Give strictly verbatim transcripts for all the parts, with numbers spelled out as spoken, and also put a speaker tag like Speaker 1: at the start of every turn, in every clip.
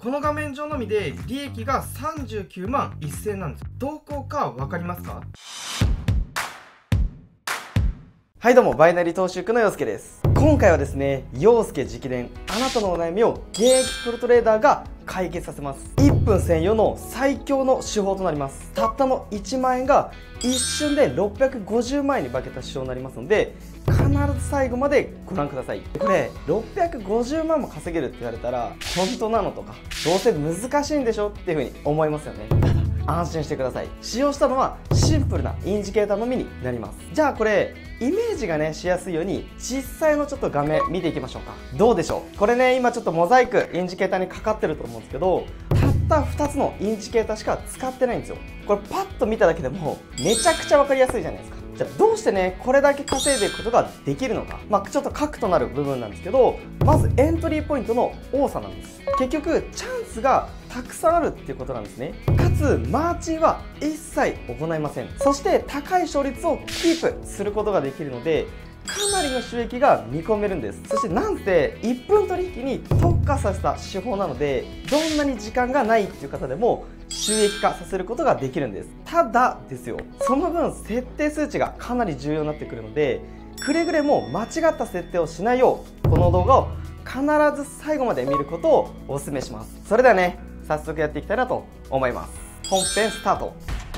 Speaker 1: この画面上のみで利益がさんじゅうきゅうまんせんえんなんです。どこか分かりますか？
Speaker 2: はいどうも、バイナリー投資塾の陽介です。今回はですね、陽介直伝、あなたのお悩みを現役プロトレーダーが解決させます。いっぷん専用の最強の手法となります。たったのいちまんえんが一瞬でろっぴゃくごじゅうまんえんに化けた手法になりますので、必ず最後までご覧ください。これろっぴゃくごじゅうまんも稼げるって言われたら本当なのとか、どうせ難しいんでしょっていう風に思いますよね。ただ安心してください。使用したのはシンプルなインジケーターのみになります。じゃあこれイメージがねしやすいように実際のちょっと画面見ていきましょうか。どうでしょう。これね、今ちょっとモザイクインジケーターにかかってると思うんですけど、たったふたつのインジケーターしか使ってないんですよ。これパッと見ただけでもめちゃくちゃ分かりやすいじゃないですか。じゃあどうしてねこれだけ稼いでいくことができるのか、まあ、ちょっと核となる部分なんですけど、まずエントリーポイントの多さなんです。結局チャンスがたくさんあるっていうことなんですね。かつマーチンは一切行いません。そして高い勝率をキープすることができるので、かなりの収益が見込めるんです。そしてなんせいっぷん取引に特化させた手法なので、どんなに時間がないっていう方でも収益化させることができるんです。ただですよ、その分設定数値がかなり重要になってくるので、くれぐれも間違った設定をしないよう、この動画を必ず最後まで見ることをお勧めします。それではね、早速やっていきたいなと思います。本編スタート。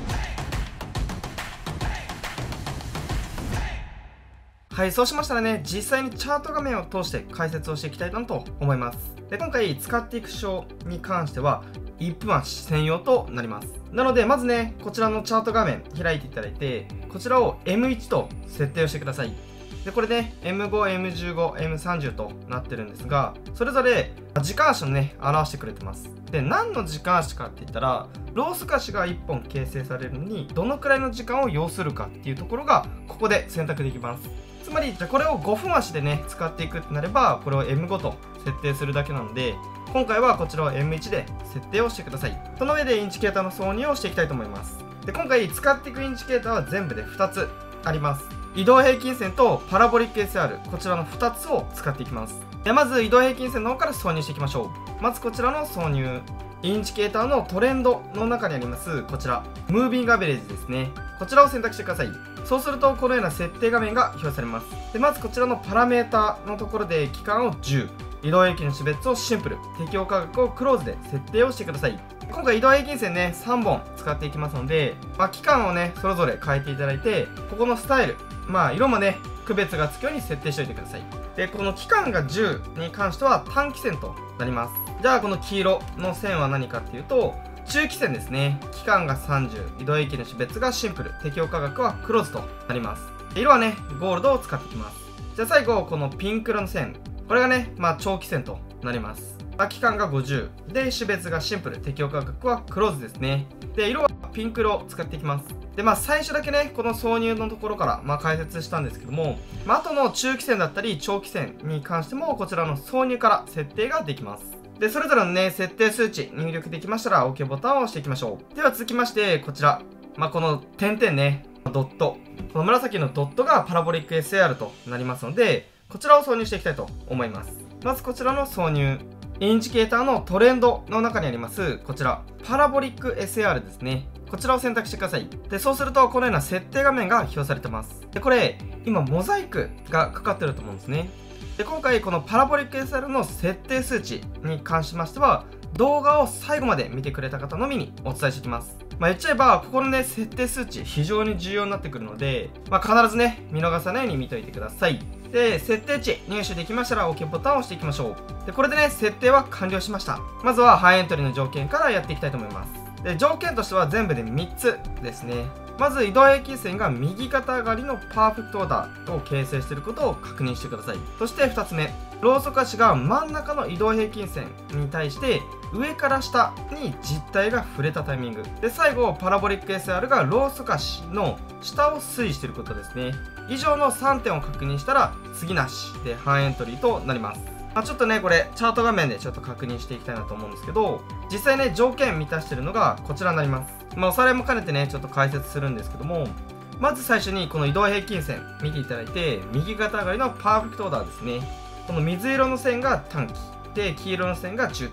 Speaker 1: はい、そうしましたらね、実際にチャート画面を通して解説をしていきたいなと思います。で、今回使っていく手法に関してはいっぷん足専用となります。なのでまずね、こちらのチャート画面開いていただいて、こちらを エムワン と設定をしてください。で、これね エムファイブ、エムファイブ、エムサーティー となってるんですが、それぞれ時間足をね表してくれてます。で、何の時間足かって言ったら、ローソク足がいっぽん形成されるのにどのくらいの時間を要するかっていうところがここで選択できます。つまりじゃあこれをごふん足でね使っていくってなれば、これを エムファイブ と設定するだけなので、今回はこちらを エムワン で設定をしてください。その上でインジケーターの挿入をしていきたいと思います。で、今回使っていくインジケーターは全部でふたつあります。移動平均線とパラボリック エスアール、こちらのふたつを使っていきます。で、まず移動平均線の方から挿入していきましょう。まずこちらの挿入、インジケーターのトレンドの中にありますこちらムービングアベレージですね。こちらを選択してください。そうするとこのような設定画面が表示されます。で、まずこちらのパラメータのところで期間をじゅう、移動平均の種別をシンプル、適用価格をクローズで設定をしてください。今回移動平均線ねさんぼん使っていきますので、まあ、期間をねそれぞれ変えていただいて、ここのスタイル、まあ色もね区別がつくように設定しておいてください。で、この期間がじゅうに関しては短期線となります。じゃあこの黄色の線は何かっていうと中期線ですね。期間がさんじゅう、移動平均の種別がシンプル、適用価格はクローズとなります。色はねゴールドを使っていきます。じゃあ最後このピンク色の線、これがねまあ長期線となります。期間がごじゅうで、種別がシンプル、適用価格はクローズですね。で、色はピンク色を使っていきます。で、まあ最初だけねこの挿入のところからまあ解説したんですけども、まあ後の中期線だったり長期線に関してもこちらの挿入から設定ができます。で、それぞれのね設定数値入力できましたら OK ボタンを押していきましょう。では続きましてこちら、まあこの点々ね、ドット、この紫のドットがパラボリック エスアール となりますので、こちらを挿入していきたいと思います。まずこちらの挿入、インジケーターのトレンドの中にありますこちらパラボリック エスアール ですね。こちらを選択してください。で、そうするとこのような設定画面が表示されてます。で、これ今モザイクがかかってると思うんですね。で、今回このパラボリック エスアール の設定数値に関しましては、動画を最後まで見てくれた方のみにお伝えしていきます。まあ言っちゃえばここのね設定数値非常に重要になってくるので、まあ必ずね見逃さないように見ておいてください。で、設定値入手できましたら OK ボタンを押していきましょう。で、これでね設定は完了しました。まずはハイエントリーの条件からやっていきたいと思います。で、条件としては全部でみっつですね。まず移動平均線が右肩上がりのパーフェクトオーダーを形成していることを確認してください。そしてふたつめ、ローソク足が真ん中の移動平均線に対して上から下に実体が触れたタイミングで、最後パラボリック エスアール がローソク足の下を推移していることですね。以上のさんてんを確認したら次なしで半エントリーとなります。まあ、ちょっとねこれチャート画面でちょっと確認していきたいなと思うんですけど、実際ね条件満たしてるのがこちらになります。まあおさらいも兼ねてねちょっと解説するんですけども、まず最初にこの移動平均線見ていただいて、右肩上がりのパーフェクトオーダーですね。この水色の線が短期で、黄色の線が中期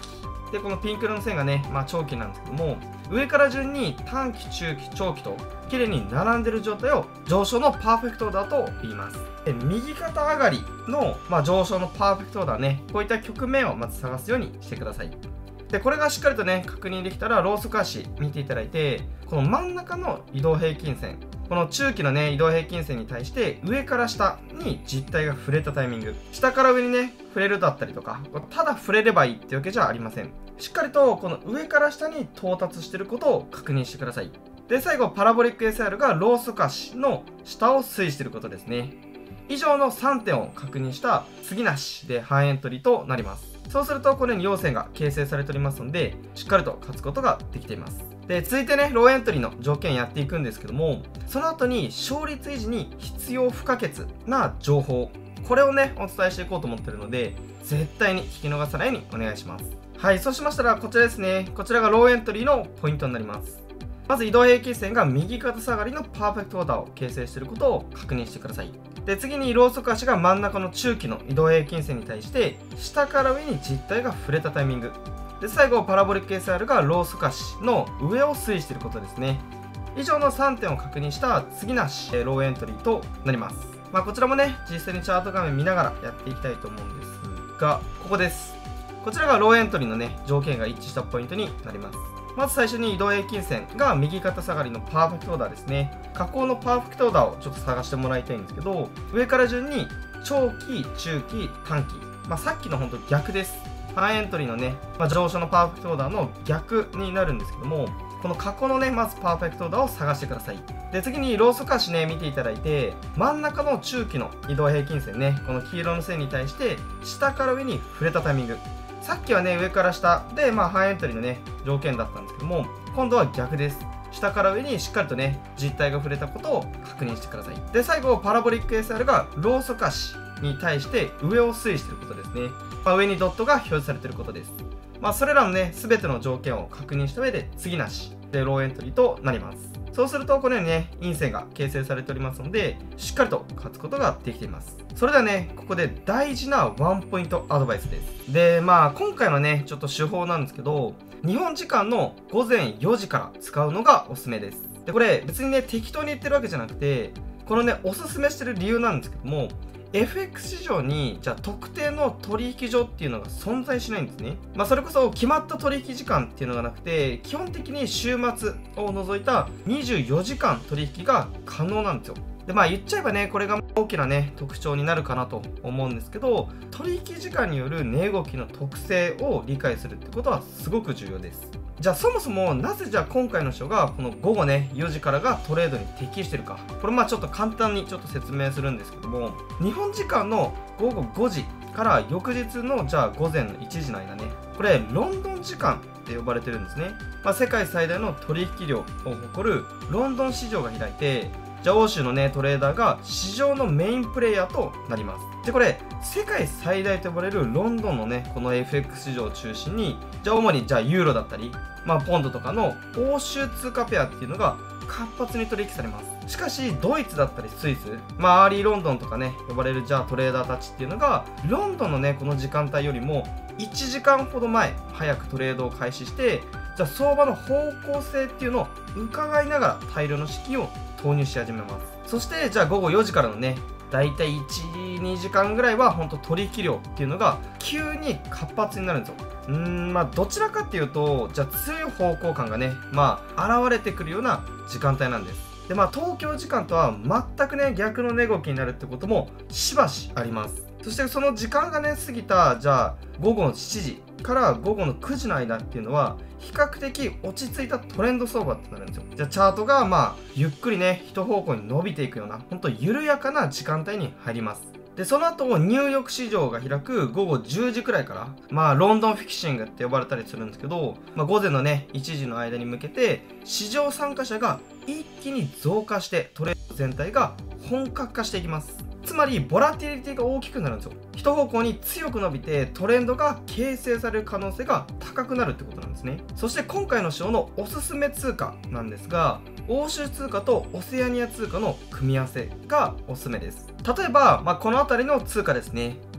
Speaker 1: でこのピンク色の線がね、まあ、長期なんですけども、上から順に短期、中期、長期と綺麗に並んでる状態を上昇のパーフェクトオーダーと言います。で右肩上がりの、まあ、上昇のパーフェクトオーダーね、こういった局面をまず探すようにしてください。でこれがしっかりとね確認できたら、ローソク足見ていただいて、この真ん中の移動平均線、この中期のね移動平均線に対して上から下に実体が触れたタイミング、下から上にね触れるだったりとか、ただ触れればいいってわけじゃありません。しっかりとこの上から下に到達していることを確認してください。で最後、パラボリック エスアール がローソク足の下を推移していることですね。以上のさんてんを確認した次なしで半エントリーとなります。そうするとこのように陽線が形成されておりますので、しっかりと勝つことができています。で続いてね、ローエントリーの条件やっていくんですけども、その後に勝率維持に必要不可欠な情報、これをねお伝えしていこうと思ってるので、絶対に聞き逃さないようにお願いします。はい、そうしましたらこちらですね。こちらがローエントリーのポイントになります。まず移動平均線が右肩下がりのパーフェクトオーダーを形成していることを確認してください。で次にローソク足が真ん中の中期の移動平均線に対して下から上に実体が触れたタイミングで、最後パラボリック エスアール がローソク足の上を推移していることですね。以上のさんてんを確認した次なしローエントリーとなります。まあ、こちらもね実際にチャート画面見ながらやっていきたいと思うんですが、ここです。こちらがローエントリーのね条件が一致したポイントになります。まず最初に移動平均線が右肩下がりのパーフェクトオーダーですね。下降のパーフェクトオーダーをちょっと探してもらいたいんですけど、上から順に長期、中期、短期、まあ、さっきの本当逆です。半エントリーのね、まあ、上昇のパーフェクトオーダーの逆になるんですけども、この過去のねまずパーフェクトオーダーを探してください。で次にローソク足ね見ていただいて、真ん中の中期の移動平均線ね、この黄色の線に対して下から上に触れたタイミング、さっきはね上から下で、まあ、半エントリーのね条件だったんですけども、今度は逆です。下から上にしっかりとね実体が触れたことを確認してください。で最後パラボリック エスアール がローソク足に対して上を推移していることですね。まあ、上にドットが表示されていることです。まあそれらのね全ての条件を確認した上で次なしでローエントリーとなります。そうするとこのようにね陰線が形成されておりますので、しっかりと勝つことができています。それではねここで大事なワンポイントアドバイスです。でまあ今回のねちょっと手法なんですけど、日本時間のごぜんよじから使うのがおすすめです。でこれ別にね適当に言ってるわけじゃなくて、このねおすすめしてる理由なんですけども、 エフエックス 市場にじゃあ特定の取引所っていうのが存在しないんですね。まあそれこそ決まった取引時間っていうのがなくて、基本的に週末を除いたにじゅうよじかん取引が可能なんですよ。でまあ言っちゃえばねこれが大きなね特徴になるかなと思うんですけど、取引時間による値動きの特性を理解するってことはすごく重要です。じゃあそもそもなぜじゃあ今回の人がこの午後ねよじからがトレードに適してるか、これまあちょっと簡単にちょっと説明するんですけども、日本時間のごごごじから翌日のじゃあ午前のいちじの間ね、これロンドン時間って呼ばれてるんですね。まあ、世界最大の取引量を誇るロンドン市場が開いて、じゃあ欧州のねトレーダーが市場のメインプレイヤーとなります。でこれ世界最大と呼ばれるロンドンのねこの エフエックス 市場を中心に、じゃあ主にじゃあユーロだったり、まあ、ポンドとかの欧州通貨ペアっていうのが活発に取引されます。しかしドイツだったりスイス、まあアーリーロンドンとかね呼ばれるじゃあトレーダーたちっていうのがロンドンのねこの時間帯よりもいちじかんほど前早くトレードを開始して、じゃあ相場の方向性っていうのを伺いながら大量の資金を投入し始めます。そしてじゃあごごよじからのねだいたいいち、にじかんぐらいは本当取引量っていうのが急に活発になるんですよ。うーんまあどちらかっていうと、じゃあ強い方向感がねまあ現れてくるような時間帯なんです。でまあ東京時間とは全くね逆の値動きになるってこともしばしあります。そしてその時間がね過ぎたじゃあごごしちじからごごのくじの間っていうのは比較的落ち着いたトレンド相場ってなるんですよ。じゃあチャートがまあゆっくりね一方向に伸びていくような本当緩やかな時間帯に入ります。でその後ニューヨーク市場が開くごごじゅうじくらいからまあロンドンフィキシングって呼ばれたりするんですけど、まあ、午前のねいちじの間に向けて市場参加者が一気に増加してトレード全体が本格化していきます。つまりボラティリティが大きくなるんですよ。一方向に強く伸びてトレンドが形成される可能性が高くなるってことなんですね。そして今回のショーのおすすめ通貨なんですが、欧州通貨とオセアニア通貨の組み合わせがおすすめです。例えば、まあ、この辺りの通貨ですね。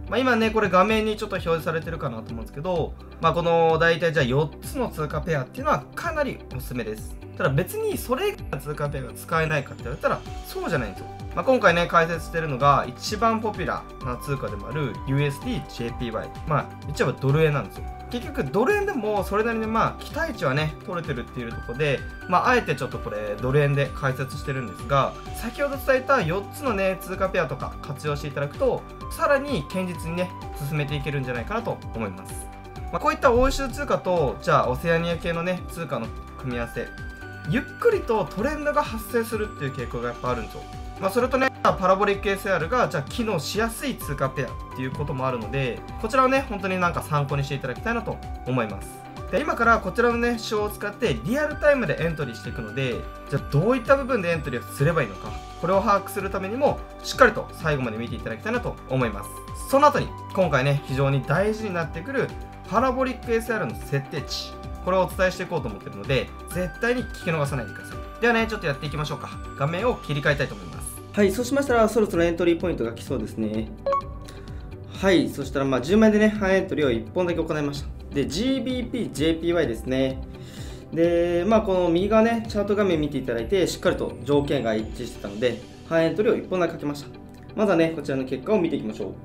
Speaker 1: まあ、今ねこれ画面にちょっと表示されてるかなと思うんですけど、まあ、この大体じゃあよっつの通貨ペアっていうのはかなりおすすめです。ただ別にそれ以外の通貨ペアが使えないかって言われたらそうじゃないんですよ。まあ、今回ね解説してるのが一番ポピュラーな通貨でもある ユーエスディージェーピーワイ、まあ言っちゃえばドル円なんですよ。結局ドル円でもそれなりにまあ期待値はね取れてるっていうところで、まああえてちょっとこれドル円で解説してるんですが、先ほど伝えたよっつのね通貨ペアとか活用していただくとさらに堅実にね進めていけるんじゃないかなと思います。まあ、こういった欧州通貨とじゃあオセアニア系のね通貨の組み合わせ、ゆっくりとトレンドが発生するっていう傾向がやっぱあるんですよ。まあ、それとねパラボリック エスアール がじゃあ機能しやすい通貨ペアっていうこともあるので、こちらをね本当になんか参考にしていただきたいなと思います。で今からこちらのね手法を使ってリアルタイムでエントリーしていくので、じゃあどういった部分でエントリーをすればいいのか、これを把握するためにもしっかりと最後まで見ていただきたいなと思います。その後に今回ね非常に大事になってくるパラボリック エスアール の設定値、これをお伝えしていこうと思っているので絶対に聞き逃さないでください。ではねちょっとやっていきましょうか。画面を切り替えたいと思います。
Speaker 2: はい、そうしましたらそろそろエントリーポイントが来そうですね。はい、そしたらまあじゅうまいでね半エントリーをいっぽんだけ行いました。で ジービーピージェーピーワイ ですね。でまあこの右側ねチャート画面見ていただいてしっかりと条件が一致してたので半エントリーをいっぽんだけかけました。まずはねこちらの結果を見ていきましょう。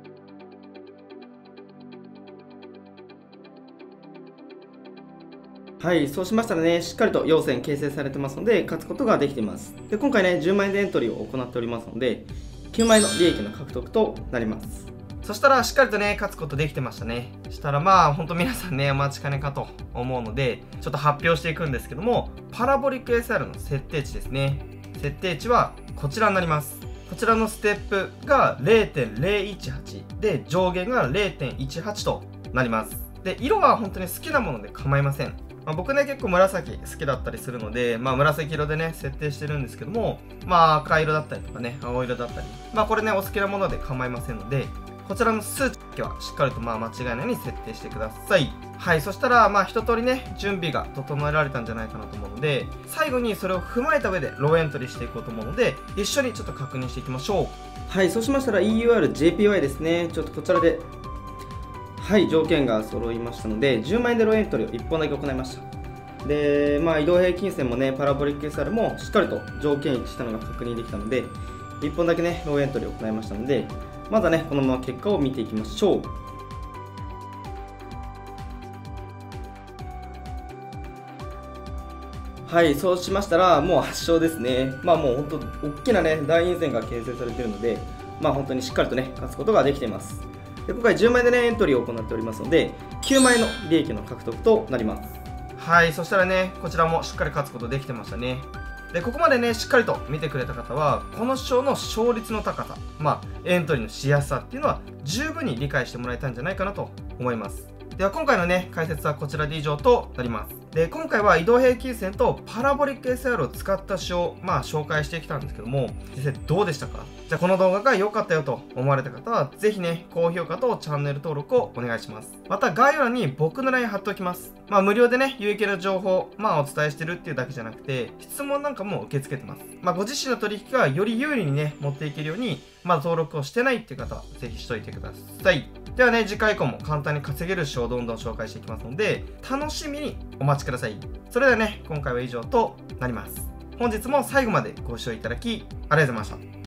Speaker 2: はい、そうしましたらね、しっかりと陽線形成されてますので、勝つことができています。で、今回ね、じゅうまいでエントリーを行っておりますので、きゅうまいの利益の獲得となります。
Speaker 1: そしたらしっかりとね勝つことできてましたね。したらまあほんと皆さんねお待ちかねかと思うのでちょっと発表していくんですけども、パラボリック エスアール の設定値ですね。設定値はこちらになります。こちらのステップが れいてんれいいちはち で上限が れいてんいちはち となります。で色は本当に好きなもので構いません。まあ、僕ね結構紫好きだったりするので、まあ、紫色でね設定してるんですけども、まあ赤色だったりとかね青色だったり、まあこれねお好きなもので構いませんので、こちらの数値だけはしっかりとまあ間違いないように設定してください。はい、そしたらまあ一通りね準備が整えられたんじゃないかなと思うので、最後にそれを踏まえた上でローエントリーしていこうと思うので一緒にちょっと確認していきましょう。
Speaker 2: はい、そうしましたら イーユーアールジェーピーワイ ですね。ちょっとこちらではい条件が揃いましたのでじゅうまいでローエントリーをいっぽんだけ行いました。でまあ移動平均線もねパラボリック エスアール もしっかりと条件一致したのが確認できたのでいっぽんだけねローエントリーを行いましたので、まずはねこのまま結果を見ていきましょう。はい、そうしましたらもう圧勝ですね。まあもう本当大きなね大陰線が形成されているので、まあ本当にしっかりとね勝つことができています。で今回じゅうまいでねエントリーを行っておりますのできゅうまいの利益の獲得となります。
Speaker 1: はい、そしたらねこちらもしっかり勝つことできてましたね。でここまでねしっかりと見てくれた方はこの賞の勝率の高さ、まあエントリーのしやすさっていうのは十分に理解してもらえたんじゃないかなと思います。では今回のね解説はこちらで以上となります。で今回は移動平均線とパラボリック エスアール を使った手をまあ紹介してきたんですけども、先生どうでしたか？じゃあこの動画が良かったよと思われた方はぜひね高評価とチャンネル登録をお願いします。また概要欄に僕の ライン 貼っておきます。まあ無料でね有益な情報まあお伝えしてるっていうだけじゃなくて質問なんかも受け付けてます。まあご自身の取引がより有利にね持っていけるようにまだ登録をしてないっていう方はぜひしといてください。ではね次回以降も簡単に稼げる手をどんどん紹介していきますので楽しみにお待ちください。それではね今回は以上となります。本日も最後までご視聴いただきありがとうございました。